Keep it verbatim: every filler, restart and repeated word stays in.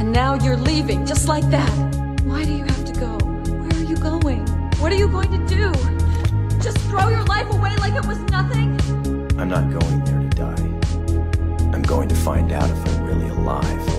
And now you're leaving, just like that. Why do you have to go? Where are you going? What are you going to do? Just throw your life away like it was nothing? I'm not going there to die. I'm going to find out if I'm really alive.